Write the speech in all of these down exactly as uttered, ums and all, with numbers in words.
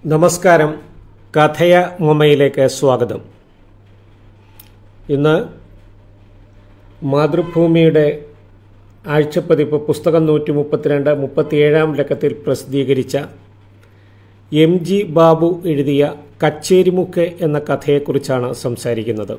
നമസ്കാരം. കഥയ മൊമയിലേക്ക് സ്വാഗതം. ഇന്ന് മാതൃഭൂമിയുടെ ആഴ്ചപ്പതിപ്പ് പുസ്തകം നൂറ്റി മുപ്പത്തിരണ്ട് മുപ്പത്തിയേഴാം ലക്കത്തിൽ പ്രസിദ്ധീകരിച്ച എം ജി ബാബു എഴുതിയ കച്ചേരിമുക്ക് എന്ന കഥയെക്കുറിച്ചാണ് സംസാരിക്കുന്നത്.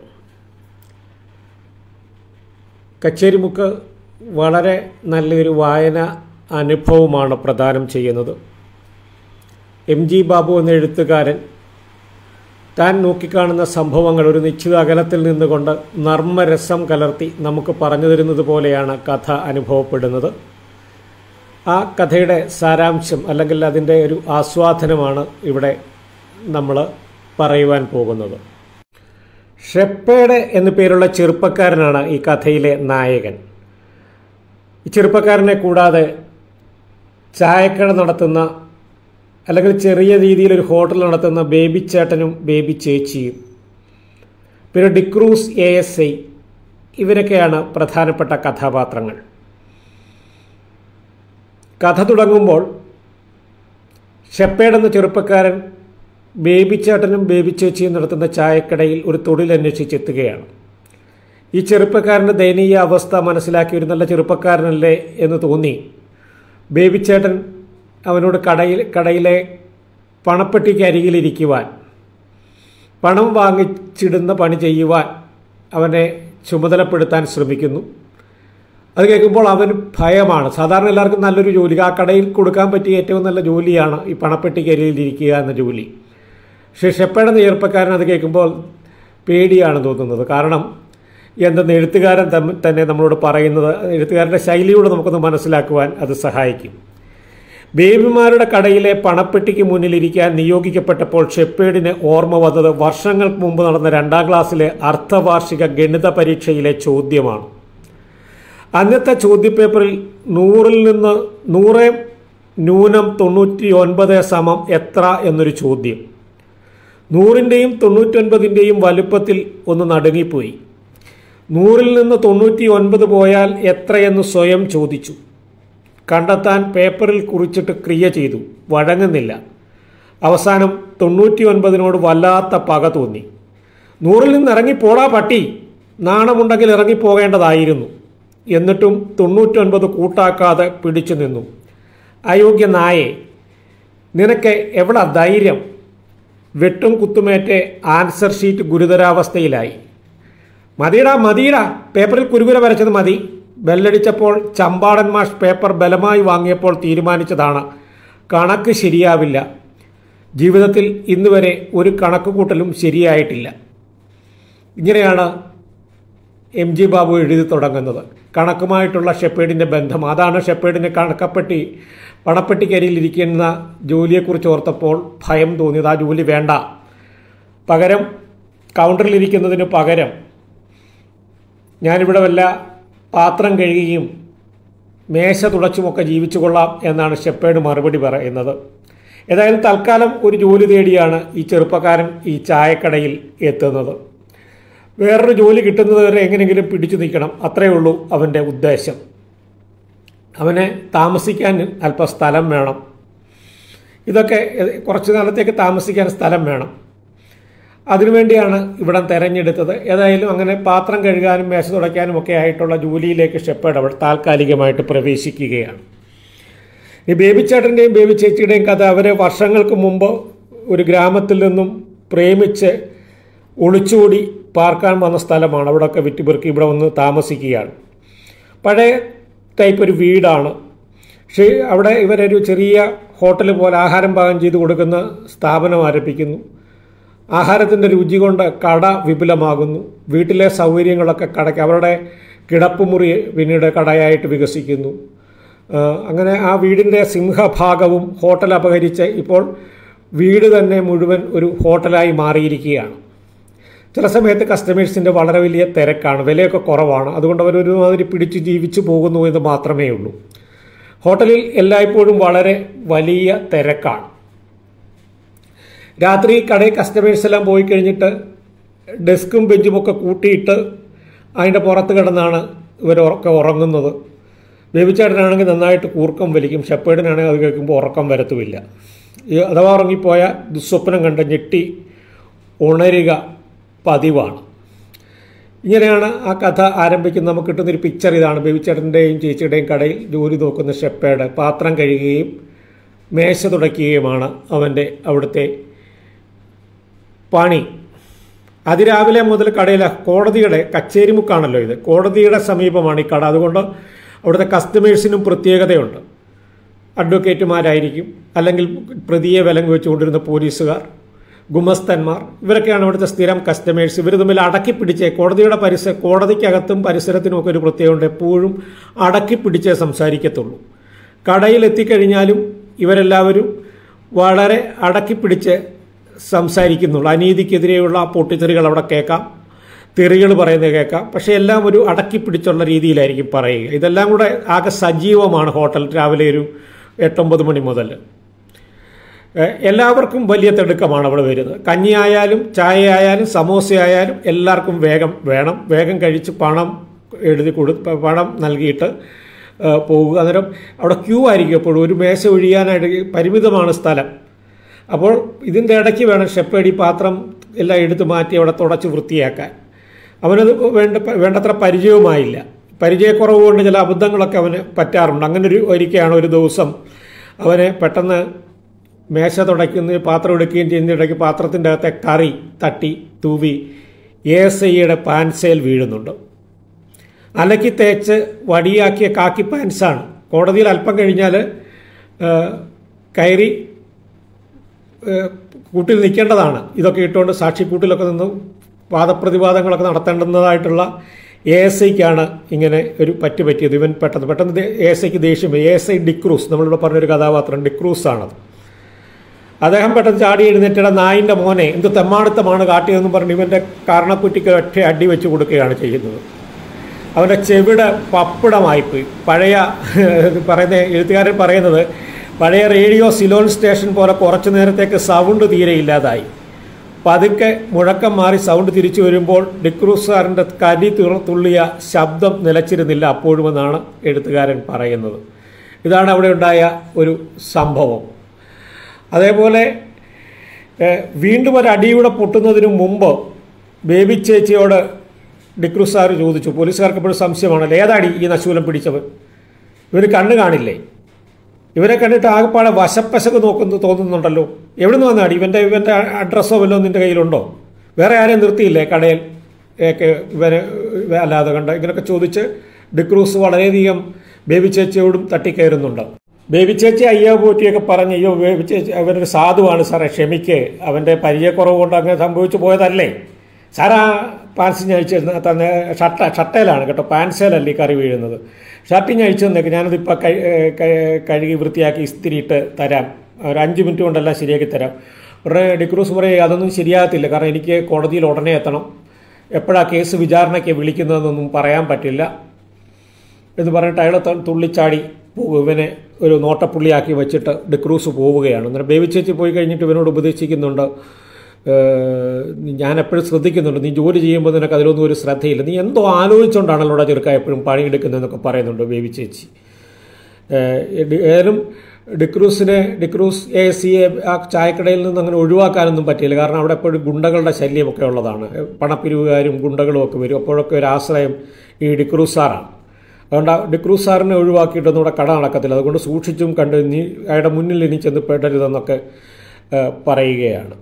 കച്ചേരിമുക്ക് വളരെ നല്ലൊരു വായന അനുഭവമാണ് പ്രദാനം ചെയ്യുന്നത്. എം ജി ബാബു എന്ന എഴുത്തുകാരൻ താൻ നോക്കിക്കാണുന്ന സംഭവങ്ങൾ ഒരു നിശ്ചിത അകലത്തിൽ നിന്നുകൊണ്ട് നർമ്മരസം കലർത്തി നമുക്ക് പറഞ്ഞു തരുന്നത് പോലെയാണ് കഥ അനുഭവപ്പെടുന്നത്. ആ കഥയുടെ സാരാംശം അല്ലെങ്കിൽ അതിൻ്റെ ഒരു ആസ്വാദനമാണ് ഇവിടെ നമ്മൾ പറയുവാൻ പോകുന്നത്. ഷെപ്പേഡ് എന്നു പേരുള്ള ചെറുപ്പക്കാരനാണ് ഈ കഥയിലെ നായകൻ. ഈ ചെറുപ്പക്കാരനെ കൂടാതെ ചായക്കട നടത്തുന്ന അല്ലെങ്കിൽ ചെറിയ രീതിയിലൊരു ഹോട്ടൽ നടത്തുന്ന ബേബി ചേട്ടനും ബേബി ചേച്ചിയും പിന്നെ ഡിക്രൂസ് എ എസ് ഐ ഇവരൊക്കെയാണ് പ്രധാനപ്പെട്ട കഥാപാത്രങ്ങൾ. കഥ തുടങ്ങുമ്പോൾ ഷെപ്പേഡ് എന്ന ചെറുപ്പക്കാരൻ ബേബി ചേട്ടനും ബേബി ചേച്ചിയും നടത്തുന്ന ചായക്കടയിൽ ഒരു തൊഴിൽ അന്വേഷിച്ചെത്തുകയാണ്. ഈ ചെറുപ്പക്കാരൻ്റെ ദയനീയ അവസ്ഥ മനസ്സിലാക്കി ഒരു നല്ല ചെറുപ്പക്കാരനല്ലേ എന്ന് തോന്നി ബേബി ചേട്ടൻ അവനോട് കടയിൽ കടയിലെ പണപ്പെട്ടിക്ക് അരികിലിരിക്കുവാൻ, പണം വാങ്ങിച്ചിടുന്ന പണി ചെയ്യുവാൻ അവനെ ചുമതലപ്പെടുത്താൻ ശ്രമിക്കുന്നു. അത് കേൾക്കുമ്പോൾ അവന് ഭയമാണ്. സാധാരണ എല്ലാവർക്കും നല്ലൊരു ജോലി, ആ കടയിൽ കൊടുക്കാൻ പറ്റിയ ഏറ്റവും നല്ല ജോലിയാണ് ഈ പണപ്പെട്ടിക്ക് അരികിലിരിക്കുക എന്ന ജോലി. പക്ഷേ ഷെപ്പേഡ് എന്ന ചെറുപ്പക്കാരൻ അത് കേൾക്കുമ്പോൾ പേടിയാണ് തോന്നുന്നത്. കാരണം എന്തെന്ന് എഴുത്തുകാരൻ തന്നെ നമ്മളോട് പറയുന്നത് എഴുത്തുകാരൻ്റെ ശൈലിയോട് നമുക്കൊന്ന് മനസ്സിലാക്കുവാൻ അത് സഹായിക്കും. ബേബിമാരുടെ കടയിലെ പണപ്പെട്ടിക്ക് മുന്നിലിരിക്കാൻ നിയോഗിക്കപ്പെട്ടപ്പോൾ ഷെപ്പേഡിന് ഓർമ്മ വന്നത് വർഷങ്ങൾക്ക് മുമ്പ് നടന്ന രണ്ടാം ക്ലാസ്സിലെ അർദ്ധവാർഷിക ഗണിത പരീക്ഷയിലെ ചോദ്യമാണ്. അന്നത്തെ ചോദ്യപേപ്പറിൽ നൂറിൽ നിന്ന് നൂറ് ന്യൂനം തൊണ്ണൂറ്റി ഒൻപത് സമം എത്ര എന്നൊരു ചോദ്യം. നൂറിൻ്റെയും തൊണ്ണൂറ്റൊൻപതിൻ്റെയും വലുപ്പത്തിൽ ഒന്ന് നടുങ്ങിപ്പോയി. നൂറിൽ നിന്ന് തൊണ്ണൂറ്റി ഒൻപത് പോയാൽ എത്രയെന്ന് സ്വയം ചോദിച്ചു. കണ്ടെത്താൻ പേപ്പറിൽ കുറിച്ചിട്ട് ക്രിയ ചെയ്തു. വഴങ്ങുന്നില്ല. അവസാനം തൊണ്ണൂറ്റി ഒൻപതിനോട് വല്ലാത്ത പക തോന്നി. നൂറിൽ നിന്ന് ഇറങ്ങിപ്പോടാ പട്ടി, നാണമുണ്ടെങ്കിൽ ഇറങ്ങിപ്പോകേണ്ടതായിരുന്നു. എന്നിട്ടും തൊണ്ണൂറ്റൊൻപത് കൂട്ടാക്കാതെ പിടിച്ചു നിന്നു. അയോഗ്യ നായേ, നിനക്ക് എവിടെ ധൈര്യം? വെട്ടും കുത്തുമേറ്റ് ആൻസർ ഷീറ്റ് ഗുരുതരാവസ്ഥയിലായി. മതിയിടാ മതിയിടാ, പേപ്പറിൽ കുരുകുര വരച്ചത് മതി. ബെല്ലടിച്ചപ്പോൾ ചമ്പാടൻ മാഷ് പേപ്പർ ബലമായി വാങ്ങിയപ്പോൾ തീരുമാനിച്ചതാണ് കണക്ക് ശരിയാവില്ല. ജീവിതത്തിൽ ഇന്ന് വരെ ഒരു കണക്ക് കൂട്ടലും ശരിയായിട്ടില്ല. ഇങ്ങനെയാണ് എം ജി ബാബു എഴുതി തുടങ്ങുന്നത്. കണക്കുമായിട്ടുള്ള ഷെപ്പേഡിൻ്റെ ബന്ധം, അതാണ് ഷെപ്പേഡിന് കണക്കപ്പെട്ടി പണപ്പെട്ടിക്കരിയിലിരിക്കുന്ന ജോലിയെക്കുറിച്ച് ഓർത്തപ്പോൾ ഭയം തോന്നിയത്. ആ ജോലി വേണ്ട, പകരം കൗണ്ടറിലിരിക്കുന്നതിന് പകരം ഞാനിവിടെ വല്ല പാത്രം കഴുകുകയും മേശ തുടച്ചുമൊക്കെ ജീവിച്ചു കൊള്ളാം എന്നാണ് ഷെപ്പേഡ് മറുപടി പറയുന്നത്. ഏതായാലും തൽക്കാലം ഒരു ജോലി തേടിയാണ് ഈ ചെറുപ്പക്കാരൻ ഈ ചായക്കടയിൽ എത്തുന്നത്. വേറൊരു ജോലി കിട്ടുന്നത് വരെ എങ്ങനെയെങ്കിലും പിടിച്ചു നിൽക്കണം, അത്രയേ ഉള്ളൂ അവൻ്റെ ഉദ്ദേശം. അവന് താമസിക്കാൻ അല്പം സ്ഥലം വേണം. ഇതൊക്കെ കുറച്ചു കാലത്തേക്ക് താമസിക്കാൻ സ്ഥലം വേണം. അതിനുവേണ്ടിയാണ് ഇവിടം തിരഞ്ഞെടുത്തത്. ഏതായാലും അങ്ങനെ പാത്രം കഴുകാനും മേശ തുടയ്ക്കാനും ഒക്കെ ആയിട്ടുള്ള ജോലിയിലേക്ക് ഷെപ്പേഡ് അവിടെ താൽക്കാലികമായിട്ട് പ്രവേശിക്കുകയാണ്. ഈ ബേബി ചേട്ടൻ്റെയും ബേബി ചേച്ചിയുടെയും കഥ അവരെ വർഷങ്ങൾക്ക് മുമ്പ് ഒരു ഗ്രാമത്തിൽ നിന്നും പ്രേമിച്ച് ഒളിച്ചോടി പാർക്കാൻ വന്ന സ്ഥലമാണ്. അവിടെയൊക്കെ വിറ്റുപെറുക്കി ഇവിടെ വന്ന് താമസിക്കുകയാണ്. പഴയ ടൈപ്പ് ഒരു വീടാണ്. പക്ഷേ അവിടെ ഇവരൊരു ചെറിയ ഹോട്ടൽ പോലെ ആഹാരം പാകം ചെയ്ത് കൊടുക്കുന്ന സ്ഥാപനം ആരംഭിക്കുന്നു. ആഹാരത്തിൻ്റെ രുചി കൊണ്ട് കട വിപുലമാകുന്നു. വീട്ടിലെ സൗകര്യങ്ങളൊക്കെ കടയ്ക്ക് അവരുടെ കിടപ്പുമുറി പിന്നീട് കടയായിട്ട് വികസിക്കുന്നു. അങ്ങനെ ആ വീടിൻ്റെ സിംഹഭാഗവും ഹോട്ടൽ അപഹരിച്ച് ഇപ്പോൾ വീട് തന്നെ മുഴുവൻ ഒരു ഹോട്ടലായി മാറിയിരിക്കുകയാണ്. ചില സമയത്ത് കസ്റ്റമേഴ്സിൻ്റെ വളരെ വലിയ തിരക്കാണ്, വിലയൊക്കെ കുറവാണ്. അതുകൊണ്ട് അവരൊരുമാതിരി പിടിച്ച് ജീവിച്ചു പോകുന്നു എന്ന് മാത്രമേ ഉള്ളൂ. ഹോട്ടലിൽ എല്ലായ്പ്പോഴും വളരെ വലിയ തിരക്കാണ്. രാത്രി കടയിൽ കസ്റ്റമേഴ്സ് എല്ലാം പോയി കഴിഞ്ഞിട്ട് ഡെസ്കും ബെഞ്ചുമൊക്കെ കൂട്ടിയിട്ട് അതിൻ്റെ പുറത്ത് കിടന്നാണ് ഇവരൊക്കെ ഉറങ്ങുന്നത്. ബേബിച്ചേട്ടനാണെങ്കിൽ നന്നായിട്ട് കൂർക്കം വലിക്കും. ഷെപ്പേഡിനാണെങ്കിൽ അത് കേൾക്കുമ്പോൾ ഉറക്കം വരത്തുമില്ല. അഥവാ ഉറങ്ങിപ്പോയ ദുസ്വപ്നം കണ്ട് ഞെട്ടി ഉണരുക പതിവാണ്. ഇങ്ങനെയാണ് ആ കഥ ആരംഭിക്കുന്നത്. നമുക്ക് കിട്ടുന്നൊരു പിക്ചർ ഇതാണ്. ബേബിച്ചേട്ടൻ്റെയും ചേച്ചിയുടെയും കടയിൽ ജോലി നോക്കുന്ന ഷെപ്പേഡ് പാത്രം കഴുകുകയും മേശ തുടയ്ക്കുകയുമാണ് അവൻ്റെ അവിടുത്തെ പണി. അതിരാവിലെ മുതൽ കടയിലെ കോടതിയുടെ കച്ചേരിമുക്കാണല്ലോ ഇത്, കോടതിയുടെ സമീപമാണ് ഈ കട. അതുകൊണ്ട് അവിടുത്തെ കസ്റ്റമേഴ്സിനും പ്രത്യേകതയുണ്ട്. അഡ്വക്കേറ്റുമാരായിരിക്കും, അല്ലെങ്കിൽ പ്രതിയെ വിലങ്ങ് വെച്ചുകൊണ്ടിരുന്ന പോലീസുകാർ, ഗുമസ്തന്മാർ, ഇവരൊക്കെയാണ് ഇവിടുത്തെ സ്ഥിരം കസ്റ്റമേഴ്സ്. ഇവർ തമ്മിൽ അടക്കിപ്പിടിച്ചേ കോടതിയുടെ പരിസര കോടതിക്കകത്തും പരിസരത്തിനുമൊക്കെ ഒരു പ്രത്യേകമുണ്ട്. എപ്പോഴും അടക്കിപ്പിടിച്ചേ സംസാരിക്കത്തുള്ളൂ. കടയിൽ എത്തിക്കഴിഞ്ഞാലും ഇവരെല്ലാവരും വളരെ അടക്കിപ്പിടിച്ച് സംസാരിക്കുന്നുള്ളൂ. അനീതിക്കെതിരെയുള്ള പൊട്ടിത്തെറികൾ അവിടെ കേൾക്കാം, തെറികൾ പറയുന്നത് കേൾക്കാം, പക്ഷേ എല്ലാം ഒരു അടക്കിപ്പിടിച്ചുള്ള രീതിയിലായിരിക്കും പറയുക. ഇതെല്ലാം കൂടെ ആകെ സജീവമാണ് ഹോട്ടൽ രാവിലെ ഒരു എട്ടൊമ്പത് മണി മുതൽ. എല്ലാവർക്കും വലിയ തിടുക്കമാണ് അവിടെ വരുന്നത്. കഞ്ഞിയായാലും ചായ ആയാലും സമോസ ആയാലും എല്ലാവർക്കും വേഗം വേണം. വേഗം കഴിച്ച് പണം എഴുതി കൊടു പണം നൽകിയിട്ട് പോകുക. അന്നേരം അവിടെ ക്യൂ ആയിരിക്കും എപ്പോഴും. ഒരു മേശ ഒഴിയാനായിട്ട് പരിമിതമാണ് സ്ഥലം. അപ്പോൾ ഇതിൻ്റെ ഇടയ്ക്ക് വേണം ഷെപ്പേഡ് ഈ പാത്രം എല്ലാം എടുത്ത് മാറ്റി അവിടെ തുടച്ച് വൃത്തിയാക്കാൻ. അവനത് വേണ്ട വേണ്ടത്ര പരിചയവുമായില്ല. പരിചയക്കുറവ് കൊണ്ട് ചില അബദ്ധങ്ങളൊക്കെ അവന് പറ്റാറുണ്ട്. അങ്ങനെ ഒരു ഒരിക്കലാണ് ഒരു ദിവസം അവന് പെട്ടെന്ന് മേശ തുടയ്ക്കുന്ന പാത്രം എടുക്കുകയും ചെയ്യുന്നതിനിടയ്ക്ക് പാത്രത്തിൻ്റെ അകത്തെ കറി തട്ടി തൂവി എ എസ് ഐയുടെ പാൻസയിൽ വീഴുന്നുണ്ട്. അലക്കി തേച്ച് വടിയാക്കിയ കാക്കി പാൻസാണ്. കോടതിയിൽ അല്പം കഴിഞ്ഞാൽ കയറി കൂട്ടിൽ നിൽക്കേണ്ടതാണ്. ഇതൊക്കെ ഇട്ടുകൊണ്ട് സാക്ഷിക്കൂട്ടിലൊക്കെ നിന്ന് വാദപ്രതിവാദങ്ങളൊക്കെ നടത്തേണ്ടുന്നതായിട്ടുള്ള എ എസ് ഐക്കാണ് ഇങ്ങനെ ഒരു പറ്റ് പറ്റിയത്. ഇവൻ പെട്ടെന്ന് പെട്ടെന്ന് എ എസ് ഐക്ക് ദേഷ്യം. എ എസ് ഐ ഡിക്രൂസ്, നമ്മളിവിടെ പറഞ്ഞൊരു കഥാപാത്രം ഡിക്രൂസ് ആണത്. അദ്ദേഹം പെട്ടെന്ന് ചാടി എഴുന്നേറ്റിട നായിൻ്റെ മോനെ എന്ത് തെമ്മാടുത്തമാണ് കാട്ടിയതെന്ന് പറഞ്ഞ് ഇവൻ്റെ കാരണക്കുറ്റിക്ക് ഒറ്റ അടി വെച്ച് കൊടുക്കുകയാണ് ചെയ്യുന്നത്. അവൻ്റെ ചെവിട് പപ്പടമായിപ്പോയി. പഴയ പറയുന്ന എഴുത്തുകാരൻ പറയുന്നത് പഴയ റേഡിയോ സിലോൺ സ്റ്റേഷൻ പോലെ കുറച്ചു നേരത്തേക്ക് സൗണ്ട് തീരെ ഇല്ലാതായി. പതുക്കെ മുഴക്കം മാറി സൗണ്ട് തിരിച്ചു വരുമ്പോൾ ഡിക്രൂസാറിൻ്റെ കരി തുള്ളിയ ശബ്ദം നിലച്ചിരുന്നില്ല അപ്പോഴുമെന്നാണ് എഴുത്തുകാരൻ പറയുന്നത്. ഇതാണ് അവിടെ ഉണ്ടായ ഒരു സംഭവം. അതേപോലെ വീണ്ടും ഒരു അടിയൂടെ പൊട്ടുന്നതിന് മുമ്പ് ബേബി ചേച്ചിയോട് ഡിക്രൂസാർ ചോദിച്ചു. പോലീസുകാർക്ക് എപ്പോഴും സംശയമാണല്ലോ, ഏതാടി ഈ നശൂലം പിടിച്ചവൻ, ഇവന് കണ്ണ് കാണില്ലേ? ഇവരെ കണ്ടിട്ട് ആകെപ്പാടെ വശപ്പശക്ക് നോക്കുന്നു തോന്നുന്നുണ്ടല്ലോ. എവിടെ നിന്ന് വന്നാടി? ഇവൻ്റെ ഇവൻ്റെ അഡ്രസ്സോ വല്ലതും നിൻ്റെ കയ്യിലുണ്ടോ? വേറെ ആരെയും നിർത്തിയില്ലേ കടയിൽ ഒക്കെ ഇവന് അല്ലാതെ കണ്ട? ഇങ്ങനെയൊക്കെ ചോദിച്ച് ഡിക്രൂസ് വളരെയധികം ബേബി ചേച്ചിയോടും തട്ടിക്കയറുന്നുണ്ട്. ബേബി ചേച്ചി അയ്യോ പോറ്റിയൊക്കെ പറഞ്ഞ് അയ്യോ ബേബി ചേച്ചി അവനൊരു സാധുവാണ് സാറേ, ക്ഷമിക്ക്, അവൻ്റെ പരിചയക്കുറവ് കൊണ്ട് അങ്ങനെ സംഭവിച്ചു പോയതല്ലേ സാറാ. പാൻസ് ഞാൻ അയച്ചു തന്നെ ഷട്ട ഷട്ടയിലാണ് കേട്ടോ, പാൻസേലല്ല ഈ കറി വീഴുന്നത്. ഷർട്ട് ഞാൻ അയച്ചു തന്നേക്ക്, ഞാനതിപ്പോൾ കഴുകി വൃത്തിയാക്കി ഇസ്തിരിയിട്ട് തരാം, ഒരു അഞ്ച് മിനിറ്റ് കൊണ്ടെല്ലാം ശരിയാക്കി തരാം. ഉടനെ ഡിക്രൂസ് പറയും അതൊന്നും ശരിയാകത്തില്ല, കാരണം എനിക്ക് കോടതിയിൽ ഉടനെ എത്തണം, എപ്പോഴാണ് കേസ് വിചാരണയ്ക്ക് വിളിക്കുന്നതെന്നൊന്നും പറയാൻ പറ്റില്ല എന്ന് പറഞ്ഞിട്ട് അയാളെ തുള്ളിച്ചാടി പോകും. ഇവനെ ഒരു നോട്ടപ്പുള്ളിയാക്കി വെച്ചിട്ട് ഡിക്രൂസ് പോവുകയാണ്. അന്നേരം ബേബി ചേച്ചി പോയി കഴിഞ്ഞിട്ട് ഇവനോട് ഉപദേശിക്കുന്നുണ്ട്, ഞാൻ എപ്പോഴും ശ്രദ്ധിക്കുന്നുണ്ട്, നീ ജോലി ചെയ്യുമ്പോൾ നിനക്ക് അതിലൊന്നും ഒരു ശ്രദ്ധയില്ല, നീ എന്തോ ആലോചിച്ചുകൊണ്ടാണല്ലോ ഇവിടെ ചെറുക്ക എപ്പോഴും പണിയെടുക്കുന്നതെന്നൊക്കെ പറയുന്നുണ്ട് ബേബി ചേച്ചി. ഏതായാലും ഡിക്രൂസിനെ ഡിക്രൂസ് എ സിയെ ആ ചായക്കടയിൽ നിന്ന് അങ്ങനെ ഒഴിവാക്കാനൊന്നും പറ്റിയില്ല, കാരണം അവിടെ എപ്പോഴും ഗുണ്ടകളുടെ ശല്യമൊക്കെ ഉള്ളതാണ്, പണപ്പിരിവുകാരും ഗുണ്ടകളും ഒക്കെ വരും. അപ്പോഴൊക്കെ ഒരു ആശ്രയം ഈ ഡിക്രൂസ് സാറാണ്. അതുകൊണ്ട് ഡിക്രൂസ് സാറിനെ ഒഴിവാക്കിയിട്ടൊന്നും ഇവിടെ കട നടക്കത്തില്ല, അതുകൊണ്ട് സൂക്ഷിച്ചും കണ്ട് നീ അയാളുടെ മുന്നിൽ ഇനി ചെന്ന് പെടരുതെന്നൊക്കെ പറയുകയാണ്.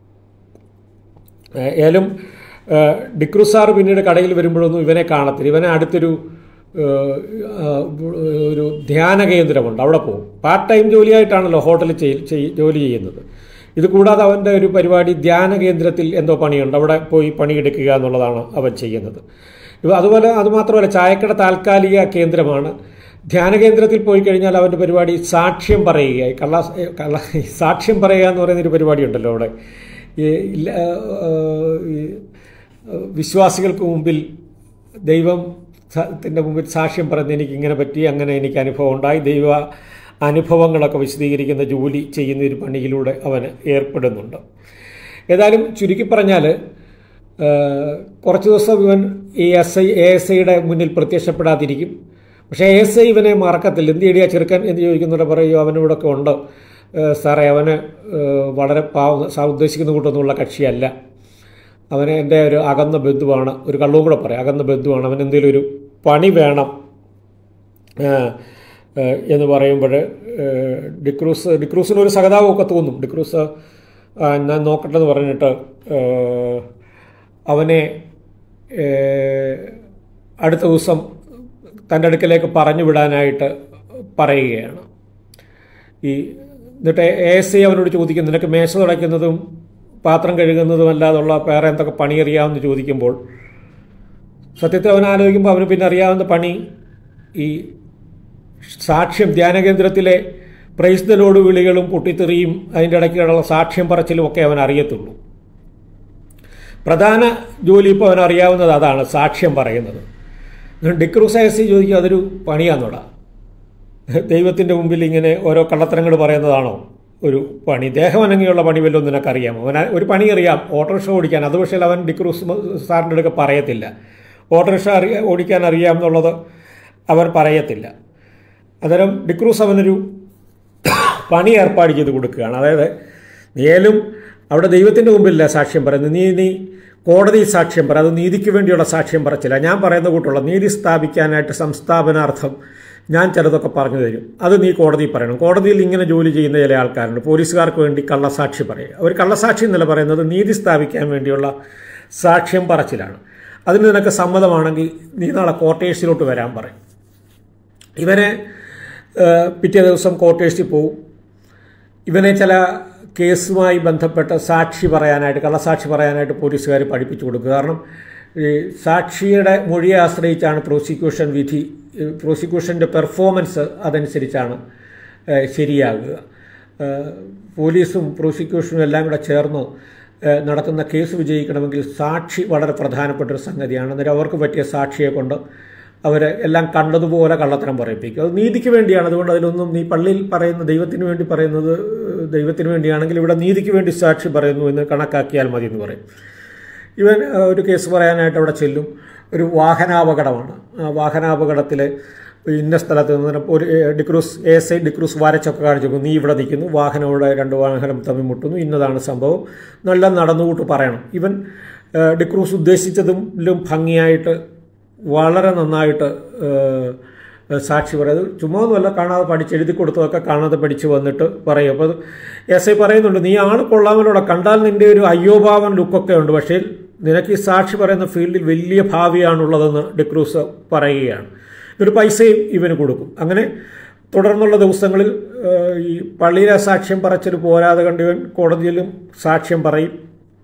ഏതായാലും ഡിക്രൂസ് സാർ പിന്നീട് കടയിൽ വരുമ്പോഴൊന്നും ഇവനെ കാണത്തില്ല. ഇവനെ അടുത്തൊരു ഒരു ധ്യാന കേന്ദ്രമുണ്ട്, അവിടെ പോകും. പാർട്ട് ടൈം ജോലിയായിട്ടാണല്ലോ ഹോട്ടലിൽ ചെയ് ജോലി ചെയ്യുന്നത്. ഇത് കൂടാതെ അവൻ്റെ ഒരു പരിപാടി ധ്യാന കേന്ദ്രത്തിൽ എന്തോ പണിയുണ്ട്, അവിടെ പോയി പണിയെടുക്കുക എന്നുള്ളതാണ് അവൻ ചെയ്യുന്നത്. അതുപോലെ അതുമാത്രമല്ല, ചായക്കട താൽക്കാലിക കേന്ദ്രമാണ്. ധ്യാന കേന്ദ്രത്തിൽ പോയി കഴിഞ്ഞാൽ അവൻ്റെ പരിപാടി സാക്ഷ്യം പറയുക. കള്ള കള്ള സാക്ഷ്യം പറയുക എന്ന് പറയുന്നൊരു പരിപാടി ഉണ്ടല്ലോ അവിടെ. വിശ്വാസികൾക്ക് മുമ്പിൽ ദൈവത്തിൻ്റെ മുമ്പിൽ സാക്ഷ്യം പറഞ്ഞ് എനിക്ക് ഇങ്ങനെ പറ്റി, അങ്ങനെ എനിക്ക് അനുഭവം ഉണ്ടായി, ദൈവ അനുഭവങ്ങളൊക്കെ വിശദീകരിക്കുന്ന ജോലി ചെയ്യുന്ന ഒരു പണിയിലൂടെ അവന് ഏർപ്പെടുന്നുണ്ട്. ഏതായാലും ചുരുക്കി പറഞ്ഞാൽ കുറച്ച് ദിവസം ഇവൻ ഈ എസ് ഐ എ എസ് ഐയുടെ മുന്നിൽ പ്രത്യക്ഷപ്പെടാതിരിക്കും. പക്ഷേ എ എസ് ഐ ഇവനെ മറക്കത്തില്ല. എന്ത് ചെയ്യ ചെറുക്കൻ എന്ന് ചോദിക്കുന്നവരെ പറയുമോ അവനിവിടെയൊക്കെ ഉണ്ട്, സാറേ അവന് വളരെ പാവ ഉദ്ദേശിക്കുന്ന കൂട്ടൊന്നുമുള്ള കക്ഷിയല്ല, അവന് എൻ്റെ ഒരു അകന്ന ബന്ധുവാണ്, ഒരു കള്ളവും കൂടെ പറയാം, അകന്ന ബന്ധുവാണ്, അവൻ എന്തെങ്കിലും ഒരു പണി വേണം എന്ന് പറയുമ്പോൾ ഡിക്രൂസ് ഡിക്രൂസിന് ഒരു സഹതാപമൊക്കെ തോന്നും. ഡിക്രൂസ് ഞാൻ നോക്കട്ടെ എന്ന് പറഞ്ഞിട്ട് അവനെ അടുത്ത ദിവസം തൻ്റെ അടുക്കലേക്ക് പറഞ്ഞു വിടാനായിട്ട് പറയുകയാണ്. ഈ എന്നിട്ട് എ എസ് ഐ അവനോട് ചോദിക്കും, നിനക്ക് മേശ തുടയ്ക്കുന്നതും പാത്രം കഴുകുന്നതും അല്ലാതുള്ള വേറെ എന്തൊക്കെ പണി അറിയാമെന്ന് ചോദിക്കുമ്പോൾ സത്യത്തിൽ അവൻ ആലോചിക്കുമ്പോൾ അവന് പിന്നെ അറിയാവുന്ന പണി ഈ സാക്ഷ്യം ധ്യാനകേന്ദ്രത്തിലെ പ്രൈസ് ദ ലോർഡ് വിളികളും പൊട്ടിത്തെറിയും അതിൻ്റെ ഇടയ്ക്കുള്ള സാക്ഷ്യം പറച്ചിലും ഒക്കെ അവൻ അറിയത്തുള്ളൂ. പ്രധാന ജോലി ഇപ്പോൾ അവൻ അറിയാവുന്നത് അതാണ്, സാക്ഷ്യം പറയുന്നത്. ഡിക്രൂസ് എ എസ് ഐ ചോദിക്കും, അതൊരു പണിയാന്നോടാ, ദൈവത്തിൻ്റെ മുമ്പിൽ ഇങ്ങനെ ഓരോ കള്ളത്തരങ്ങൾ പറയുന്നതാണോ ഒരു പണി? ദേഹമനങ്ങിയുള്ള പണി വല്ലതും നിനക്കറിയാമോ? അവൻ ഒരു പണി അറിയാം, ഓട്ടോറിക്ഷ ഓടിക്കാൻ. അത് പക്ഷേ അവൻ ഡിക്രൂസ് സാറിൻ്റെ അടുക്ക പറയത്തില്ല. ഓട്ടോറിക്ഷ അറിയാ ഓടിക്കാൻ അറിയാം എന്നുള്ളത് അവർ പറയത്തില്ല. അന്നേരം ഡിക്രൂസ് അവനൊരു പണി ഏർപ്പാട് ചെയ്ത് കൊടുക്കുകയാണ്. അതായത് നീലും അവിടെ ദൈവത്തിൻ്റെ മുമ്പിലല്ല സാക്ഷ്യം പറയുന്നത്, നീ നീ കോടതി സാക്ഷ്യം പറ, അത് നീതിക്ക് വേണ്ടിയുള്ള സാക്ഷ്യം പറച്ചില്ല. ഞാൻ പറയുന്ന കൂട്ടുള്ള നീതി സ്ഥാപിക്കാനായിട്ട് സംസ്ഥാപനാർത്ഥം ഞാൻ ചിലതൊക്കെ പറഞ്ഞു തരും, അത് നീ കോടതിയിൽ പറയണം. കോടതിയിൽ ഇങ്ങനെ ജോലി ചെയ്യുന്ന ചില ആൾക്കാരുണ്ട്, പോലീസുകാർക്ക് വേണ്ടി കള്ളസാക്ഷി പറയുക. അവർ കള്ളസാക്ഷി എന്നല്ല പറയുന്നത്, നീതി സ്ഥാപിക്കാൻ വേണ്ടിയുള്ള സാക്ഷ്യം പറച്ചിലാണ്. അതിന് നിനക്ക് സമ്മതമാണെങ്കിൽ നീ നാളെ ക്വാർട്ടേഴ്സിലോട്ട് വരാൻ പറയും. ഇവനെ പിറ്റേ ദിവസം ക്വാർട്ടേഴ്സിൽ പോവും. ഇവനെ ചില കേസുമായി ബന്ധപ്പെട്ട് സാക്ഷി പറയാനായിട്ട് കള്ളസാക്ഷി പറയാനായിട്ട് പോലീസുകാർ പഠിപ്പിച്ചു കൊടുക്കുക. കാരണം ഈ സാക്ഷിയുടെ മൊഴിയെ ആശ്രയിച്ചാണ് പ്രോസിക്യൂഷൻ വിധി, പ്രോസിക്യൂഷൻ്റെ പെർഫോമൻസ് അതനുസരിച്ചാണ് ശരിയാകുക. പോലീസും പ്രോസിക്യൂഷനും എല്ലാം കൂടെ ചേർന്ന് നടത്തുന്ന കേസ് വിജയിക്കണമെങ്കിൽ സാക്ഷി വളരെ പ്രധാനപ്പെട്ടൊരു സംഗതിയാണ്. അന്നേരം അവർക്ക് പറ്റിയ സാക്ഷിയെ കൊണ്ട് അവർ എല്ലാം കണ്ടതുപോലെ കള്ളത്തരം പറയിപ്പിക്കും. അത് നീതിക്ക് വേണ്ടിയാണ്. അതുകൊണ്ട് അതിലൊന്നും നീ പള്ളിയിൽ പറയുന്ന ദൈവത്തിന് വേണ്ടി പറയുന്നത് ദൈവത്തിന് വേണ്ടിയാണെങ്കിൽ ഇവിടെ നീതിക്ക് വേണ്ടി സാക്ഷി പറയുന്നു എന്ന് കണക്കാക്കിയാൽ മതി എന്ന് പറയും. ഇവൻ ഒരു കേസ് പറയാനായിട്ട് അവിടെ ചെല്ലും. ഒരു വാഹനാപകടമാണ്. ആ വാഹനാപകടത്തിൽ ഇന്ന സ്ഥലത്ത് നിന്ന് ഒരു D'Cruz A S I D'Cruz വരച്ചൊക്കെ കാണിച്ചു, നീ ഇവിടെ നിൽക്കുന്നു, വാഹനം ഇവിടെ രണ്ട് വാഹനം തമ്മിൽ മുട്ടുന്നു, ഇന്നതാണ് സംഭവം, നല്ല നടന്നുകൂട്ട് പറയണം. ഇവൻ ഡിക്രൂസ് ഉദ്ദേശിച്ചതിലും ഭംഗിയായിട്ട് വളരെ നന്നായിട്ട് സാക്ഷി പറയും. ചുമ്മാ ഒന്നുമല്ല, കാണാതെ പഠിച്ച് എഴുതി കൊടുത്തതൊക്കെ കാണാതെ പഠിച്ച് വന്നിട്ട് പറയും. അപ്പോൾ എസ് ഐ പറയുന്നുണ്ട്, നീ ആൾ കൊള്ളാമല്ലോടെ, കണ്ടാൽ നിൻ്റെ ഒരു അയ്യോഭാവൻ ലുക്കൊക്കെ ഉണ്ട്, പക്ഷേ നിനക്ക് ഈ സാക്ഷി പറയുന്ന ഫീൽഡിൽ വലിയ ഭാവിയാണുള്ളതെന്ന് ഡിക്രൂസ് പറയുകയാണ്. ഒരു പൈസയും ഇവന് കൊടുക്കും. അങ്ങനെ തുടർന്നുള്ള ദിവസങ്ങളിൽ ഈ പള്ളിയിലെ സാക്ഷ്യം പറച്ചിൽ പോരാതെ കണ്ട് ഇവൻ കോടതിയിലും സാക്ഷ്യം പറയും.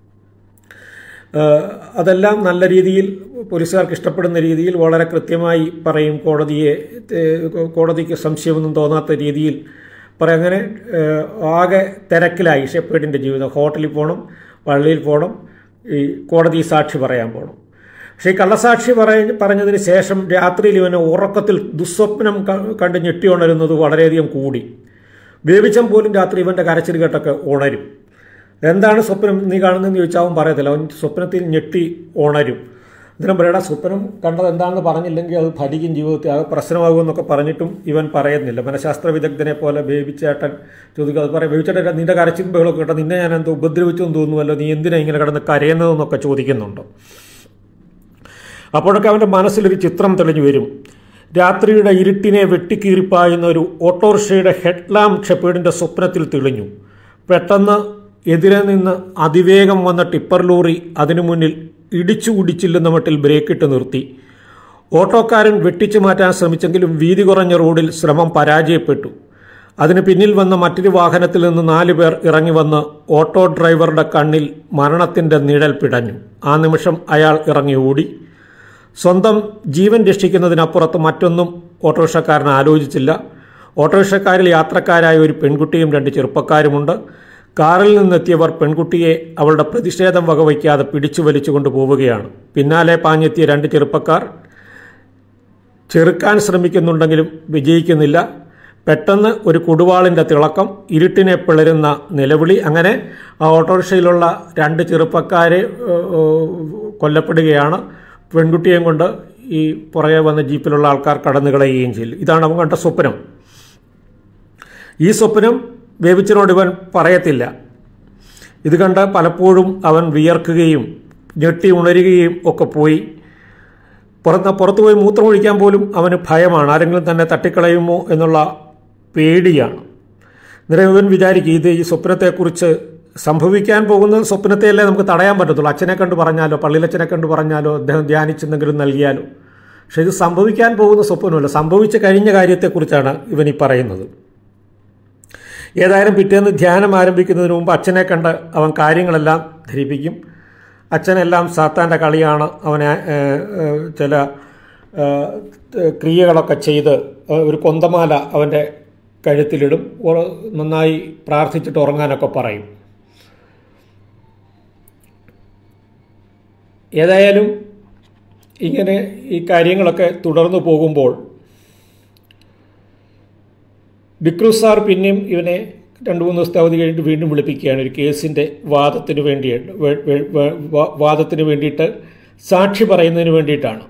അതെല്ലാം നല്ല രീതിയിൽ പോലീസുകാർക്ക് ഇഷ്ടപ്പെടുന്ന രീതിയിൽ വളരെ കൃത്യമായി പറയും. കോടതിയെ കോടതിക്ക് സംശയമൊന്നും തോന്നാത്ത രീതിയിൽ പറയും. അങ്ങനെ ആകെ തിരക്കിലായി ഷെപ്പേർഡിൻ്റെ ജീവിതം. ഹോട്ടലിൽ പോകണം, പള്ളിയിൽ പോകണം, ഈ കോടതി സാക്ഷി പറയാൻ പോകണം. പക്ഷേ ഈ കള്ളസാക്ഷി പറയ പറഞ്ഞതിന് ശേഷം രാത്രിയിൽ ഇവന് ഉറക്കത്തിൽ ദുസ്വപ്നം കണ്ട് ഞെട്ടി ഉണരുന്നത് വളരെയധികം കൂടി. ബേബിച്ചൻ പോലും രാത്രി ഇവൻ്റെ കരച്ചിൽ കേട്ടൊക്കെ ഉണരും. എന്താണ് സ്വപ്നം നീ കാണുന്നതെന്ന് ചോദിച്ചാൽ അവൻ പറയത്തില്ല. അവൻ സ്വപ്നത്തിൽ ഞെട്ടി ഉണരും. ഇതിനും പറയടാ, സ്വപ്നം കണ്ടത് എന്താണെന്ന് പറഞ്ഞില്ലെങ്കിൽ അത് ഫലിക്കും, ജീവിതത്തിൽ അത് പ്രശ്നമാകുമെന്നൊക്കെ പറഞ്ഞിട്ടും ഇവൻ പറയുന്നില്ല. മനഃശാസ്ത്ര വിദഗ്ധനെ പോലെ ബേബിച്ചേട്ടൻ ചോദിക്കും. അത് പറയാം, ബേബിച്ചേട്ടൻ നിന്റെ കരച്ചിൽ ബഹളമൊക്കെ കേട്ടോ, നിന്നെ ഞാൻ എന്തോ ഉപദ്രവിച്ചെന്ന് തോന്നുമല്ലോ, നീ എന്തിനാ ഇങ്ങനെ കിടന്ന് കരയുന്നതെന്നൊക്കെ ചോദിക്കുന്നുണ്ട്. അപ്പോഴൊക്കെ അവൻ്റെ മനസ്സിലൊരു ചിത്രം തെളിഞ്ഞു വരും. രാത്രിയുടെ ഇരുട്ടിനെ വെട്ടിക്കീറിപ്പായുന്ന ഒരു ഓട്ടോറിക്ഷയുടെ ഹെഡ്ലാമ്പ് ഷെപ്പേർഡിൻ്റെ സ്വപ്നത്തിൽ തെളിഞ്ഞു. പെട്ടെന്ന് എതിരെ നിന്ന് അതിവേഗം വന്ന ടിപ്പർ ലോറി അതിനു മുന്നിൽ ഇടിച്ചു കുടിച്ചില്ലെന്ന മട്ടിൽ ബ്രേക്കിട്ട് നിർത്തി. ഓട്ടോക്കാരൻ വെട്ടിച്ചു മാറ്റാൻ ശ്രമിച്ചെങ്കിലും വീതി കുറഞ്ഞ റോഡിൽ ശ്രമം പരാജയപ്പെട്ടു. അതിന് പിന്നിൽ വന്ന മറ്റൊരു വാഹനത്തിൽ നിന്ന് നാലു പേർ ഇറങ്ങി വന്ന് ഓട്ടോ ഡ്രൈവറുടെ കണ്ണിൽ മരണത്തിൻ്റെ നിഴൽ പിടഞ്ഞു. ആ നിമിഷം അയാൾ ഇറങ്ങി ഓടി. സ്വന്തം ജീവൻ രക്ഷിക്കുന്നതിനപ്പുറത്ത് മറ്റൊന്നും ഓട്ടോറിക്ഷക്കാരൻ ആലോചിച്ചില്ല. ഓട്ടോറിക്ഷക്കാരിൽ യാത്രക്കാരായ ഒരു പെൺകുട്ടിയും രണ്ട് ചെറുപ്പക്കാരുമുണ്ട്. കാറിൽ നിന്നെത്തിയവർ പെൺകുട്ടിയെ അവളുടെ പ്രതിഷേധം വകവയ്ക്കാതെ പിടിച്ചു വലിച്ചുകൊണ്ട് പോവുകയാണ്. പിന്നാലെ പാഞ്ഞെത്തിയ രണ്ട് ചെറുപ്പക്കാർ ചെറുക്കാൻ ശ്രമിക്കുന്നുണ്ടെങ്കിലും വിജയിക്കുന്നില്ല. പെട്ടെന്ന് ഒരു കൊടുവാളിൻ്റെ തിളക്കം, ഇരുട്ടിനെ പിളരുന്ന നിലവിളി. അങ്ങനെ ആ ഓട്ടോറിക്ഷയിലുള്ള രണ്ട് ചെറുപ്പക്കാർ കൊല്ലപ്പെടുകയാണ്. പെൺകുട്ടിയെയും കൊണ്ട് ഈ പുറകെ വന്ന ജീപ്പിലുള്ള ആൾക്കാർ കടന്നു കളയുകയും ചെയ്യും. ഇതാണ് അവൻ കണ്ട സ്വപ്നം. ഈ സ്വപ്നം ബേബിച്ചനോട് ഇവൻ പറയത്തില്ല. ഇത് കണ്ട് പലപ്പോഴും അവൻ വിയർക്കുകയും ഞെട്ടി ഉണരുകയും ഒക്കെ പോയി. പുറത്ത് പുറത്തു പോയി മൂത്രമൊഴിക്കാൻ പോലും അവന് ഭയമാണ്. ആരെങ്കിലും തന്നെ തട്ടിക്കളയുമോ എന്നുള്ള പേടിയാണ്. അന്നേരം ഇവൻ വിചാരിക്കും ഇത് ഈ സ്വപ്നത്തെക്കുറിച്ച് സംഭവിക്കാൻ പോകുന്ന സ്വപ്നത്തെയല്ലേ നമുക്ക് തടയാൻ പറ്റത്തുള്ളൂ. അച്ഛനെ കണ്ട് പറഞ്ഞാലോ പള്ളിയിലച്ഛനെ കണ്ട് പറഞ്ഞാലോ അദ്ദേഹം ധ്യാനിച്ചെന്തെങ്കിലും നൽകിയാലോ. പക്ഷേ ഇത് സംഭവിക്കാൻ പോകുന്ന സ്വപ്നമല്ല, സംഭവിച്ച കഴിഞ്ഞ കാര്യത്തെക്കുറിച്ചാണ് ഇവൻ ഈ പറയുന്നത്. ഏതായാലും പിറ്റേന്ന് ധ്യാനം ആരംഭിക്കുന്നതിന് മുമ്പ് അച്ഛനെ കണ്ട് അവൻ കാര്യങ്ങളെല്ലാം ധരിപ്പിക്കും. അച്ഛനെല്ലാം സാത്താൻ്റെ കളിയാണ്. അവനെ ചില ക്രിയകളൊക്കെ ചെയ്ത് ഒരു കൊന്തമാല അവൻ്റെ കഴുത്തിലിടും. നന്നായി പ്രാർത്ഥിച്ചിട്ട് ഉറങ്ങാനൊക്കെ പറയും. ഏതായാലും ഇങ്ങനെ ഈ കാര്യങ്ങളൊക്കെ തുടർന്നു പോകുമ്പോൾ ഡിക്രൂസ് സാർ പിന്നെയും ഇവനെ രണ്ട് മൂന്ന് ദിവസത്തെ അവധി കഴിഞ്ഞിട്ട് വീണ്ടും വിളിപ്പിക്കുകയാണ്. ഒരു കേസിൻ്റെ വാദത്തിന് വേണ്ടിയിട്ട് വാദത്തിന് വേണ്ടിയിട്ട് സാക്ഷി പറയുന്നതിന് വേണ്ടിയിട്ടാണ്.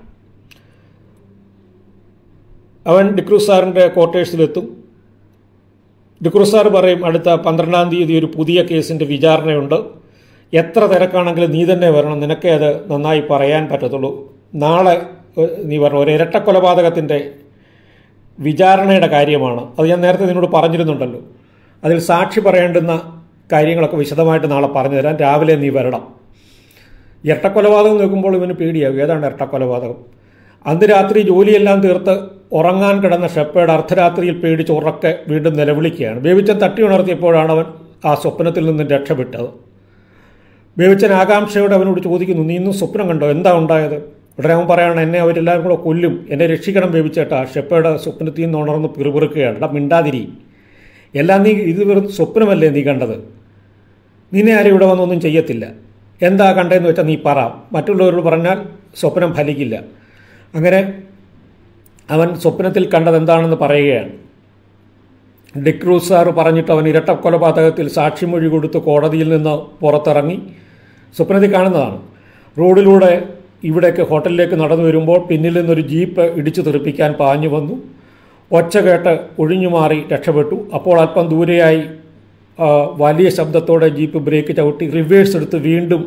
അവൻ ഡിക്രൂസ് സാറിൻ്റെ ക്വാർട്ടേഴ്സിലെത്തും. ഡിക്രൂസ് സാർ പറയും, അടുത്ത പന്ത്രണ്ടാം തീയതി ഒരു പുതിയ കേസിൻ്റെ വിചാരണയുണ്ട്, എത്ര തിരക്കാണെങ്കിലും നീ തന്നെ വരണം, നിനക്കേ അത് നന്നായി പറയാൻ പറ്റത്തുള്ളൂ. നാളെ നീ വരണം, ഒരു ഇരട്ട കൊലപാതകത്തിൻ്റെ വിചാരണയുടെ കാര്യമാണ്. അത് ഞാൻ നേരത്തെ നിന്നോട് പറഞ്ഞിരുന്നുണ്ടല്ലോ. അതിൽ സാക്ഷി പറയേണ്ടുന്ന കാര്യങ്ങളൊക്കെ വിശദമായിട്ട് നാളെ പറഞ്ഞു തരാം, രാവിലെ നീ വരണം. ഇരട്ടക്കൊലപാതകം നോക്കുമ്പോൾ ഇവന് പേടിയാകും. ഏതാണ് ഇരട്ടക്കൊലപാതകം? അന്ന് രാത്രി ജോലിയെല്ലാം തീർത്ത് ഉറങ്ങാൻ കിടന്ന ഷെപ്പേർഡ് അർദ്ധരാത്രിയിൽ പേടിച്ച് ഉറക്കെ വീണ്ടും നിലവിളിക്കുകയാണ്. ബേബിച്ചൻ തട്ടി ഉണർത്തിയപ്പോഴാണ് അവൻ ആ സ്വപ്നത്തിൽ നിന്നും രക്ഷപ്പെട്ടത്. ബേബിച്ചൻ ആകാംക്ഷയോടെ അവനോട് ചോദിക്കുന്നു, നീ ഇന്നും സ്വപ്നം കണ്ടോ? എന്താ ഉണ്ടായത്? ഉടനെ അവൻ പറയണം, എന്നെ അവരെല്ലാവരും കൂടെ കൊല്ലും, എന്നെ രക്ഷിക്കണം ബേബിച്ചേട്ടാ. ഷെപ്പേർഡ് സ്വപ്നത്തിൽ നിന്ന് ഉണർന്ന് പിറുപിറുക്കുകയാണ്. എടാ മിണ്ടാതിരി, എല്ലാം നീ ഇത് വെറും സ്വപ്നമല്ലേ നീ കണ്ടത്? നിന്നെ ആരും ഇവിടെ വന്നൊന്നും ചെയ്യത്തില്ല. എന്താ കണ്ടതെന്ന് വെച്ചാൽ നീ പറ, മറ്റുള്ളവരോട് പറഞ്ഞാൽ സ്വപ്നം ഫലിക്കില്ല. അങ്ങനെ അവൻ സ്വപ്നത്തിൽ കണ്ടത് എന്താണെന്ന് പറയുകയാണ്. ഡിക്രൂസ് സാർ പറഞ്ഞിട്ട് അവൻ ഇരട്ട കൊലപാതകത്തിൽ സാക്ഷിമൊഴി കൊടുത്ത് കോടതിയിൽ നിന്ന് പുറത്തിറങ്ങി. സ്വപ്നത്തിൽ കാണുന്നതാണ്. റോഡിലൂടെ ഇവിടേക്ക് ഹോട്ടലിലേക്ക് നടന്നു വരുമ്പോൾ പിന്നിൽ നിന്നൊരു ജീപ്പ് ഇടിച്ചു തെറിപ്പിക്കാൻ പാഞ്ഞു വന്നു. ഒച്ച കേട്ട് ഒഴിഞ്ഞുമാറി രക്ഷപ്പെട്ടു. അപ്പോൾ അല്പം ദൂരെയായി വലിയ ശബ്ദത്തോടെ ജീപ്പ് ബ്രേക്ക് ചവിട്ടി റിവേഴ്സ് എടുത്ത് വീണ്ടും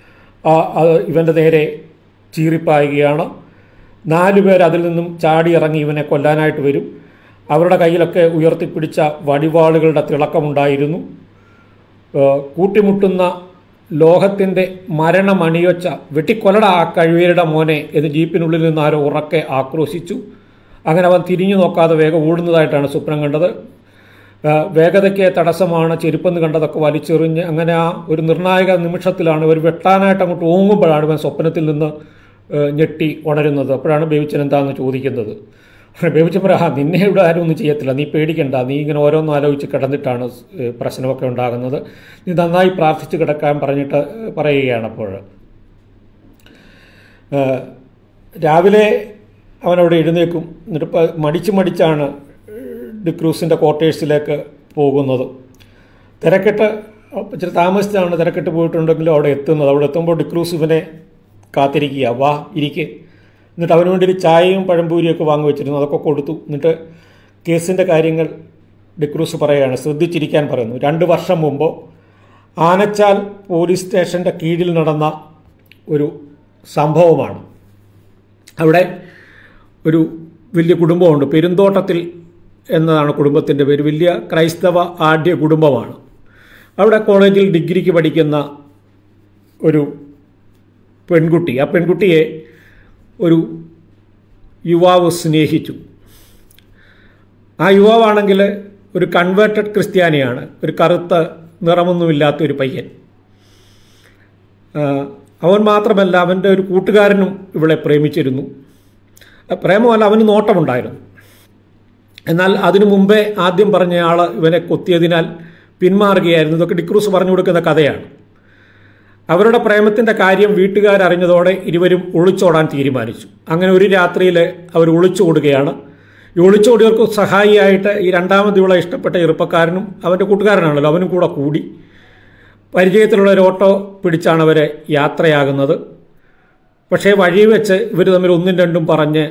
ഇവൻ്റെ നേരെ ചീറിപ്പായുകയാണ്. നാലു പേർ അതിൽ നിന്നും ചാടി ഇറങ്ങി ഇവനെ കൊല്ലാനായിട്ട് വരും. അവരുടെ കയ്യിലൊക്കെ ഉയർത്തിപ്പിടിച്ച വടിവാളുകളുടെ തിളക്കമുണ്ടായിരുന്നു. കൂട്ടിമുട്ടുന്ന ലോഹത്തിൻ്റെ മരണമണിയൊച്ച, വെട്ടിക്കൊല്ലട ആ കഴിവേരുടെ മോനെ എന്ന് ജീപ്പിനുള്ളിൽ നിന്ന് ആരോ ഉറക്കെ ആക്രോശിച്ചു. അങ്ങനെ അവൻ തിരിഞ്ഞു നോക്കാതെ വേഗം ഓടുന്നതായിട്ടാണ് സ്വപ്നം കണ്ടത്. വേഗതയ്ക്ക് തടസ്സമാണ് ചെരുപ്പെന്ന് കണ്ടതൊക്കെ വലിച്ചെറിഞ്ഞ് അങ്ങനെ ആ ഒരു നിർണായക നിമിഷത്തിലാണ് ഇവർ വെട്ടാനായിട്ട് അങ്ങോട്ട് ഓങ്ങുമ്പോഴാണ് ഇവൻ സ്വപ്നത്തിൽ നിന്ന് ഞെട്ടി ഉണരുന്നത്. അപ്പോഴാണ് ബേബിച്ചൻ എന്താണെന്ന് ചോദിക്കുന്നത്. ബേബിച്ചൻ പറയാ, നിന്നെ ഇവിടെ ആരും ഒന്നും ചെയ്യത്തില്ല, നീ പേടിക്കണ്ട, നീ ഇങ്ങനെ ഓരോന്നും ആലോചിച്ച് കിടന്നിട്ടാണ് പ്രശ്നമൊക്കെ ഉണ്ടാകുന്നത്, നീ നന്നായി പ്രാർത്ഥിച്ച് കിടക്കാൻ പറഞ്ഞിട്ട് പറയുകയാണ്. അപ്പോൾ രാവിലെ അവനവിടെ എഴുന്നേക്കും. എന്നിട്ട് മടിച്ച് മടിച്ചാണ് ഡിക്രൂസിൻ്റെ ക്വാർട്ടേഴ്സിലേക്ക് പോകുന്നത്. തിരക്കിട്ട് ഇച്ചിരി താമസിച്ചാണ് തിരക്കിട്ട് പോയിട്ടുണ്ടെങ്കിലും അവിടെ എത്തുന്നത്. അവിടെ എത്തുമ്പോൾ ഡിക്രൂസ് ഇവനെ കാത്തിരിക്കുക, വാ ഇരിക്ക്. എന്നിട്ട് അവന് വേണ്ടി ഒരു ചായയും പഴംപൂരിയൊക്കെ വാങ്ങി വെച്ചിരുന്നു, അതൊക്കെ കൊടുത്തു. എന്നിട്ട് കേസിൻ്റെ കാര്യങ്ങൾ ഡിക്രൂസ് പറയുകയാണ്, ശ്രദ്ധിച്ചിരിക്കാൻ പറയുന്നു. രണ്ട് വർഷം മുമ്പ് ആനച്ചാൽ പോലീസ് സ്റ്റേഷൻ്റെ കീഴിൽ നടന്ന ഒരു സംഭവമാണ്. അവിടെ ഒരു വലിയ കുടുംബമുണ്ട്, പെരുന്തോട്ടത്തിൽ എന്നതാണ് കുടുംബത്തിൻ്റെ പേര്. വലിയ ക്രൈസ്തവ ആഢ്യ കുടുംബമാണ്. അവിടെ കോളേജിൽ ഡിഗ്രിക്ക് പഠിക്കുന്ന ഒരു പെൺകുട്ടി, ആ പെൺകുട്ടിയെ ഒരു യുവാവ് സ്നേഹിച്ചു. ആ യുവാവാണെങ്കിൽ ഒരു കൺവേർട്ടഡ് ക്രിസ്ത്യാനിയാണ്, ഒരു കറുത്ത നിറമൊന്നുമില്ലാത്തൊരു പയ്യൻ. അവൻ മാത്രമല്ല, അവൻ്റെ ഒരു കൂട്ടുകാരനും ഇവളെ പ്രേമിച്ചിരുന്നു. പ്രേമമല്ല, അവന് നോട്ടമുണ്ടായിരുന്നു. എന്നാൽ അതിനു മുമ്പേ ആദ്യം പറഞ്ഞയാൾ ഇവനെ കൊത്തിയതിനാൽ പിന്മാറുകയായിരുന്നു. ഇതൊക്കെ ഡിക്രൂസ് പറഞ്ഞു കൊടുക്കുന്ന കഥയാണ്. അവരുടെ പ്രേമത്തിൻ്റെ കാര്യം വീട്ടുകാരറിഞ്ഞതോടെ ഇരുവരും ഒളിച്ചോടാൻ തീരുമാനിച്ചു. അങ്ങനെ ഒരു രാത്രിയിൽ അവർ ഒളിച്ചോടുകയാണ്. ഈ ഒളിച്ചോടിയവർക്ക് സഹായിയായിട്ട് ഈ രണ്ടാമത് ഇവളെ ഇഷ്ടപ്പെട്ട ചെറുപ്പക്കാരനും അവൻ്റെ കൂട്ടുകാരനാണല്ലോ, അവനും കൂടെ കൂടി പരിചയത്തിലുള്ള ഒരു ഓട്ടോ പിടിച്ചാണ് അവരെ യാത്രയാകുന്നത്. പക്ഷേ വഴി വെച്ച് ഇവർ തമ്മിൽ ഒന്നും രണ്ടും പറഞ്ഞ്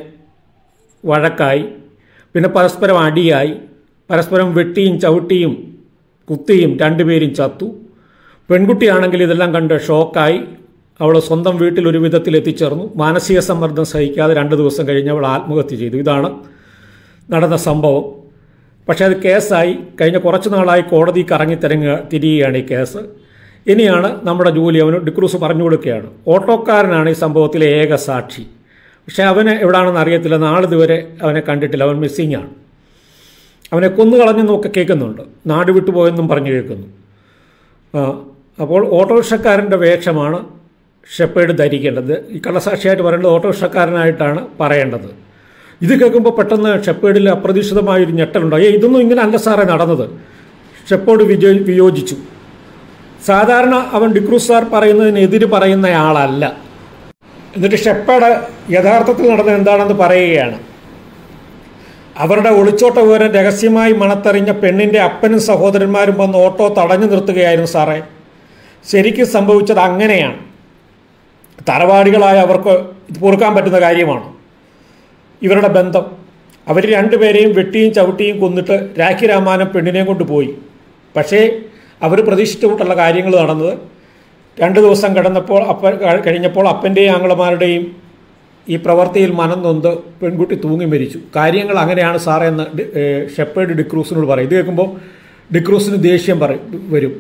വഴക്കായി. പിന്നെ പരസ്പരം അടിയായി. പരസ്പരം വെട്ടിയും ചവിട്ടിയും കുത്തിയും രണ്ടുപേരും ചത്തു. പെൺകുട്ടിയാണെങ്കിൽ ഇതെല്ലാം കണ്ട് ഷോക്കായി. അവൾ സ്വന്തം വീട്ടിൽ ഒരു വിധത്തിൽ എത്തിച്ചേർന്നു. മാനസിക സമ്മർദ്ദം സഹിക്കാതെ രണ്ട് ദിവസം കഴിഞ്ഞ് അവൾ ആത്മഹത്യ ചെയ്തു. ഇതാണ് നടന്ന സംഭവം. പക്ഷേ അത് കേസായി. കഴിഞ്ഞ കുറച്ച് നാളായി കോടതി കറങ്ങി തിരങ്ങ തിരിയുകയാണ് ഈ കേസ്. ഇനിയാണ് നമ്മുടെ ജോലി. അവന് ഡിക്രൂസ് പറഞ്ഞു കൊടുക്കുകയാണ്. ഓട്ടോക്കാരനാണ് ഈ സംഭവത്തിലെ ഏക സാക്ഷി. പക്ഷേ അവനെ എവിടാണെന്ന് അറിയത്തില്ല. നാളിതുവരെ അവനെ കണ്ടിട്ടില്ല. അവൻ മിസ്സിംഗ് ആണ്. അവനെ കൊന്നുകളഞ്ഞെന്നൊക്കെ കേൾക്കുന്നുണ്ട്. നാട് വിട്ടുപോയെന്നും പറഞ്ഞു കേൾക്കുന്നു. അപ്പോൾ ഓട്ടോറിക്ഷക്കാരൻ്റെ വേഷമാണ് ഷെപ്പേഡ് ധരിക്കേണ്ടത്. ഈ കള്ളസാക്ഷിയായിട്ട് പറയേണ്ടത് ഓട്ടോറിക്ഷക്കാരനായിട്ടാണ് പറയേണ്ടത്. ഇത് കേൾക്കുമ്പോൾ പെട്ടെന്ന് ഷെപ്പേഡിൽ അപ്രതീക്ഷിതമായൊരു ഞെട്ടലുണ്ടായി. ഇതൊന്നും ഇങ്ങനെ അല്ല സാറേ നടന്നത്. ഷെപ്പേഡ് വിജയ വിയോജിച്ചു. സാധാരണ അവൻ ഡിക്രൂസ് സാർ പറയുന്നതിനെതിര് പറയുന്നയാളല്ല. എന്നിട്ട് ഷെപ്പേഡ് യഥാർത്ഥത്തിൽ നടന്നത് എന്താണെന്ന് പറയുകയാണ്. അവരുടെ ഒളിച്ചോട്ട വിവരം രഹസ്യമായി മണത്തറിഞ്ഞ പെണ്ണിൻ്റെ അപ്പനും സഹോദരന്മാരും വന്ന് ഓട്ടോ തടഞ്ഞു നിർത്തുകയായിരുന്നു സാറേ. ശരിക്കും സംഭവിച്ചത് അങ്ങനെയാണ്. തറവാടികളായ അവർക്ക് ഇത് പൊറുക്കാൻ പറ്റുന്ന കാര്യമാണ് ഇവരുടെ ബന്ധം. അവർ രണ്ടുപേരെയും വെട്ടിയും ചവിട്ടിയും കൊന്നിട്ട് രാഖി രാമാനം പെണ്ണിനെയും കൊണ്ട് പോയി. പക്ഷേ അവർ പ്രതീക്ഷിച്ച കൂട്ടുള്ള കാര്യങ്ങൾ നടന്നത് രണ്ട് ദിവസം കിടന്നപ്പോൾ അപ്പ കഴിഞ്ഞപ്പോൾ അപ്പൻ്റെയും ആങ്ങളമാരുടെയും ഈ പ്രവൃത്തിയിൽ മനം നൊന്ത് പെൺകുട്ടി തൂങ്ങി മരിച്ചു. കാര്യങ്ങൾ അങ്ങനെയാണ് സാറേ എന്ന് ഷെപ്പേഡ് ഡിക്രൂസിനോട് പറയും. ഇത് കേൾക്കുമ്പോൾ ഡിക്രൂസിന് ദേഷ്യം പറയും വരും.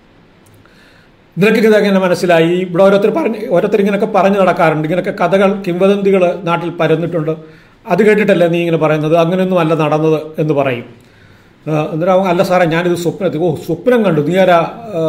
നിനക്ക് ഇതെങ്ങനെ മനസ്സിലായി? ഇവിടെ ഓരോരുത്തർ പറഞ്ഞ് ഓരോരുത്തർ ഇങ്ങനെയൊക്കെ പറഞ്ഞു നടക്കാറുണ്ട്. ഇങ്ങനെയൊക്കെ കഥകൾ കിംവദന്തികൾ നാട്ടിൽ പരന്നിട്ടുണ്ട്. അത് കേട്ടിട്ടല്ലേ നീ ഇങ്ങനെ പറയുന്നത്? അങ്ങനെയൊന്നും അല്ല നടന്നത് എന്ന് പറയും. എന്നിട്ട് അല്ല സാറേ ഞാനിത് സ്വപ്നത്തിൽ ഓ സ്വപ്നം കണ്ടു. നീ ആരാ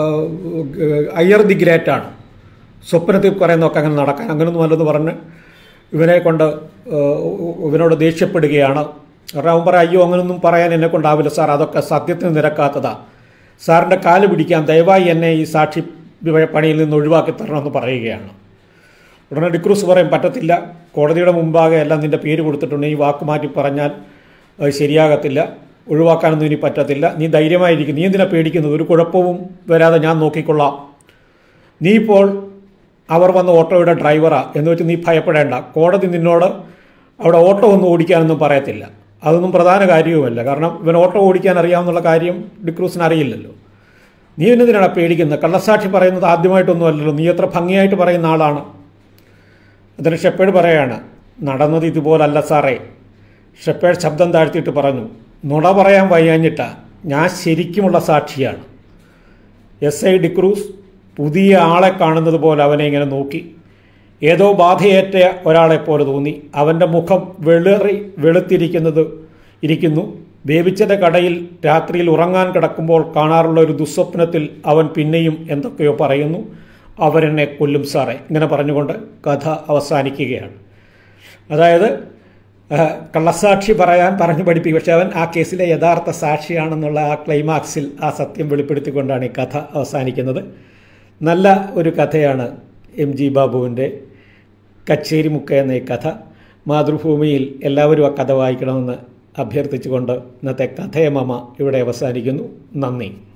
അയ്യർ ദി ഗ്രേറ്റാണ് സ്വപ്നത്തിൽ പറയുന്നതൊക്കെ അങ്ങനെ നടക്കാൻ അങ്ങനെയൊന്നും അല്ലെന്ന് പറഞ്ഞ് ഇവനെ കൊണ്ട് ഇവനോട് ദേഷ്യപ്പെടുകയാണ്. കാരണം അവൻ പറയാം അയ്യോ അങ്ങനെയൊന്നും പറയാൻ എന്നെ കൊണ്ടാവില്ല സാർ, അതൊക്കെ സത്യത്തിന് നിരക്കാത്തതാ. സാറിൻ്റെ കാല് പിടിക്കാൻ ദയവായി എന്നെ ഈ സാക്ഷി പണിയിൽ നിന്ന് ഒഴിവാക്കി തരണമെന്ന് പറയുകയാണ്. ഉടനെ ഡിക്രൂസ് പറയും പറ്റത്തില്ല, കോടതിയുടെ മുമ്പാകെ എല്ലാം നിൻ്റെ പേര് കൊടുത്തിട്ടുണ്ട്, ഈ വാക്ക് മാറ്റി പറഞ്ഞാൽ അത് ശരിയാകത്തില്ല, ഒഴിവാക്കാനൊന്നും ഇനി പറ്റത്തില്ല, നീ ധൈര്യമായിരിക്കും, നീ എന്തിനാ പേടിക്കുന്നത്, ഒരു കുഴപ്പവും വരാതെ ഞാൻ നോക്കിക്കൊള്ളാം, നീ ഇപ്പോൾ അവർ വന്ന ഓട്ടോയുടെ ഡ്രൈവറാ എന്ന് വെച്ച് നീ ഭയപ്പെടേണ്ട, കോടതി നിന്നോട് അവിടെ ഓട്ടോ ഒന്നും ഓടിക്കാനൊന്നും പറയത്തില്ല, അതൊന്നും പ്രധാന കാര്യവുമല്ല, കാരണം ഇവൻ ഓട്ടോ ഓടിക്കാൻ അറിയാമെന്നുള്ള കാര്യം ഡിക്രൂസിന് അറിയില്ലല്ലോ, നീ എന്തിനാണ് പേടിക്കുന്നത്, കള്ളസാക്ഷി പറയുന്നത് ആദ്യമായിട്ടൊന്നും അല്ലല്ലോ, നീ എത്ര ഭംഗിയായിട്ട് പറയുന്ന ആളാണ്. അതിന് ഷെപ്പേഡ് പറയാണ് നടന്നത് ഇതുപോലല്ല സാറേ. ഷെപ്പേഡ് ശബ്ദം താഴ്ത്തിയിട്ട് പറഞ്ഞു, നുണ പറയാൻ വയ്യാഞ്ഞിട്ടാ, ഞാൻ ശരിക്കുമുള്ള സാക്ഷിയാണ്. എസ് ഐ ഡിക്രൂസ് പുതിയ ആളെ കാണുന്നത് പോലെ അവനെ ഇങ്ങനെ നോക്കി, ഏതോ ബാധയേറ്റ ഒരാളെപ്പോലെ തോന്നി. അവൻ്റെ മുഖം വെളുറി വെളുത്തിരിക്കുന്നത് ഇരിക്കുന്നു. ബേബിച്ചൻ്റെ കടയിൽ രാത്രിയിൽ ഉറങ്ങാൻ കിടക്കുമ്പോൾ കാണാറുള്ള ഒരു ദുസ്വപ്നത്തിൽ അവൻ പിന്നെയും എന്തൊക്കെയോ പറയുന്നു. അവരെന്നെ കൊല്ലും സാറേ, ഇങ്ങനെ പറഞ്ഞുകൊണ്ട് കഥ അവസാനിക്കുകയാണ്. അതായത് കള്ളസാക്ഷി പറയാൻ പറഞ്ഞു പഠിപ്പിക്കും, പക്ഷെ അവൻ ആ കേസിലെ യഥാർത്ഥ സാക്ഷിയാണെന്നുള്ള ആ ക്ലൈമാക്സിൽ ആ സത്യം വെളിപ്പെടുത്തിക്കൊണ്ടാണ് ഈ കഥ അവസാനിക്കുന്നത്. നല്ല ഒരു കഥയാണ് എം ജി ബാബുവിൻ്റെ കച്ചേരിമുക്ക എന്ന ഈ കഥ. മാതൃഭൂമിയിൽ എല്ലാവരും ആ കഥ വായിക്കണമെന്ന് അഭ്യർത്ഥിച്ചുകൊണ്ട് ഇന്നത്തെ കഥയമമ ഇവിടെ അവസാനിക്കുന്നു. നന്ദി.